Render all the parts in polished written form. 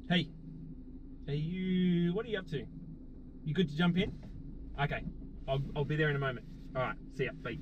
Hey, what are you up to? You good to jump in? Okay, I'll be there in a moment. All right, see ya, bye.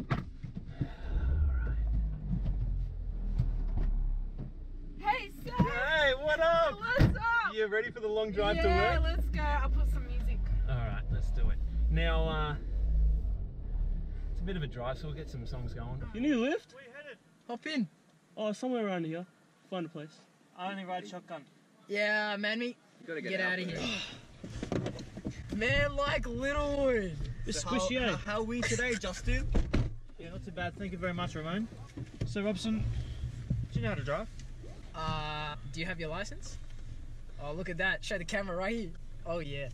Hey, sir! Hey, what up? What's up? You ready for the long drive to work? Yeah, let's go. I'll put some music. All right, let's do it. Now, it's a bit of a drive, so we'll get some songs going. You need a lift? Where you headed? Hop in. Oh, somewhere around here. Find a place. I only ride shotgun. Yeah, man, me. You gotta Get out of here. Man, like Littlewood. It's squishy, eh? How are we today, Justin? Yeah, not too bad. Thank you very much, Ramon. So, Robson, do you know how to drive? Do you have your license? Oh, look at that. Show the camera right here. Oh, yeah.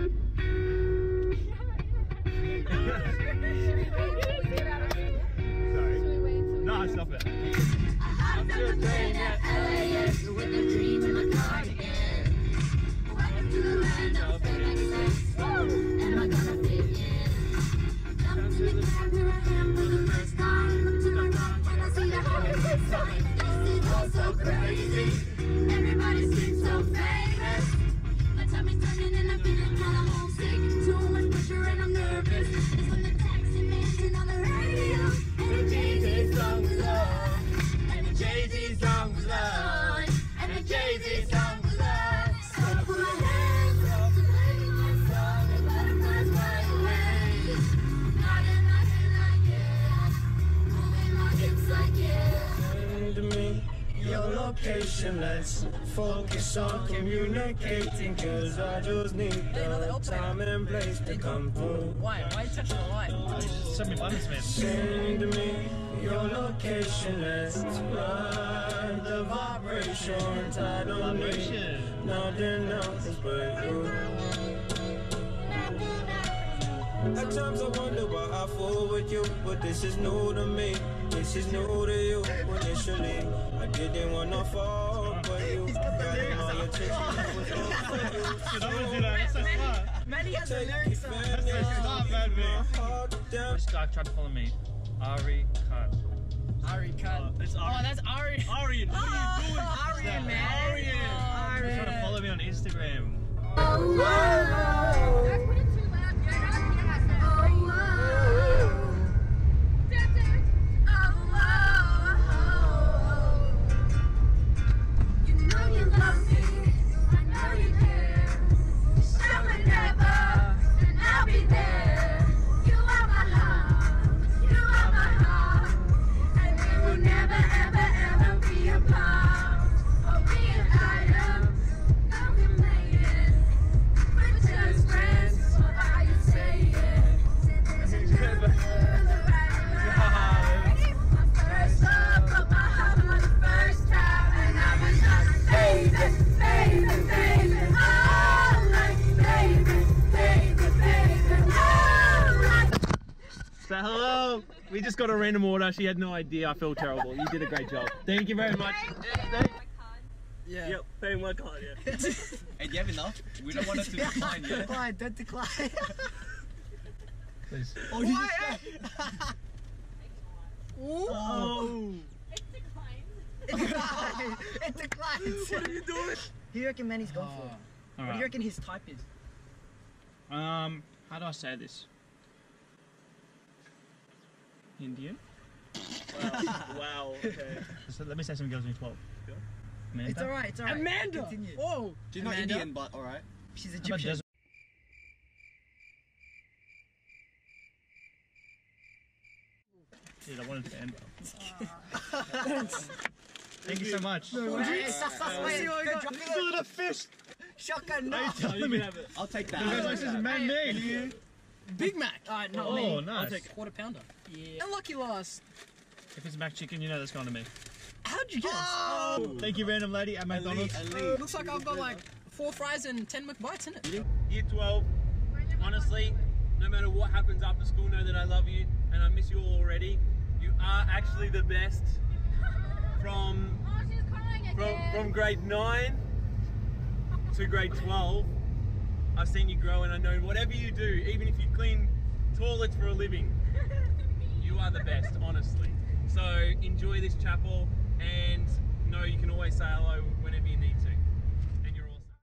Sorry. No, stop it. I'm still staying at LAX with a dream in my cardigan. Welcome to the land of FedEx. Am I gonna fit in? Jumped in the cab, here I am for the first time. Look to my right when I see the Hollywood sign. This is all so crazy. Everybody seems so famous. My tummy's turning and I'm feeling kinda homesick. Too much pressure and I'm nervous. It's when the taxi man turned on the radio and the Jay-Z song was on. And the Jay-Z song was on. And the Jay-Z song was on. So I put my hands up to play my song and butterflies fly away. Nodding like yeah. Moving my hips like yeah. Send me your location, let's focus on communicating. Cause I just need the time and place to come through. Why? Why are you touching the light? So many buttons, man. Send me your location, let's ride the vibration. I don't need nothing else but you. At times I wonder why I fall with you, but this is new to me. This is new to you. Initially, I didn't wanna fall, but you got all your attention. I was all for you. You don't want to do that. That's so smart. Manny has the lyrics on. That's so smart, man. This guy tried to follow me. Ari Cut. Ari cut. It's Ari. Oh, that's Ari. Arian, what are you doing? Arian, man. Arian. He's trying to follow me on Instagram. Guys, put it too loud. Yeah, I gotta hear You know you love me, I know you care. Now and never, and I'll be there. You are my love, you are my heart, and we will never, ever, ever be apart. Oh, we and I no complaining. We're just friends, so how you say it? This is just the right way. My first love, but my heart for the first time, and I was just baby, baby, baby, oh, like baby, baby, baby, oh, like. So hello. We just got a random order. She had no idea. I feel terrible. You did a great job. Thank you very much. Yeah. Yep, pay my card, yeah. Hey, do you have enough? We don't want us to decline yet. Decline, don't decline. Please. Oh, you just Oh! it declines. What are you doing? Who do you reckon Manny's gone for? What do you Alright. reckon his type is? How do I say this? Indian? Wow, okay. So let me say some girls in 12. Amanda? It's alright, it's alright. Amanda! Continue. Whoa! She's not Amanda? Indian, but alright. She's How about Egyptian. Des- Dude, I wanted to end. Thank you so much. Hey, Look at the fish! Shotgun, no. Let me have it. I'll take that. Congratulations, man, me. Big Mac. Alright, not me. Oh, nice. I'll take a quarter pounder. Yeah. Unlucky last. If it's mac chicken, you know that's going to me. How'd you guess? Thank you, random lady at McDonald's. Looks like I've got like 4 fries and 10 McBites in it. Year 12, honestly, no matter what happens after school, know that I love you and I miss you all already. You are actually the best. From Oh, she's crying again. from grade 9 to grade 12, I've seen you grow and I know whatever you do, even if you clean toilets for a living, you are the best, honestly. So enjoy this chapel and know you can always say hello whenever you need